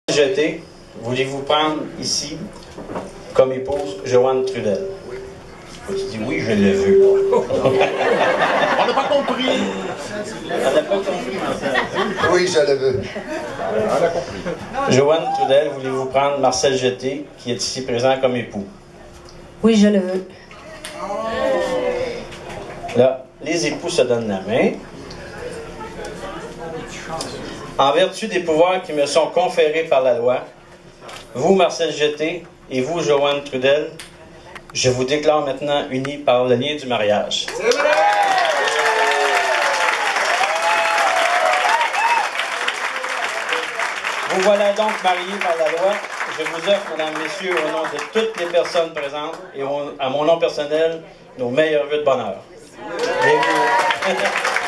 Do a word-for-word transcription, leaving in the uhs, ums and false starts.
Jeté, voulez-vous prendre ici comme épouse Joanne Trudel? Tu dis oui, je l'ai vu. On n'a pas compris. On n'a pas compris, Marcel. Oui, je le veux. On a compris. Joanne Trudel, voulez-vous prendre Marcel Jeté, qui est ici présent comme époux? Oui, je le veux. Là, les époux se donnent la main. En vertu des pouvoirs qui me sont conférés par la loi, vous, Marcel Jeté, et vous, Joanne Trudel, je vous déclare maintenant unis par le lien du mariage. C'est vrai! Vous voilà donc mariés par la loi. Je vous offre, mesdames, messieurs, au nom de toutes les personnes présentes et au, à mon nom personnel, nos meilleurs vœux de bonheur. Bienvenue.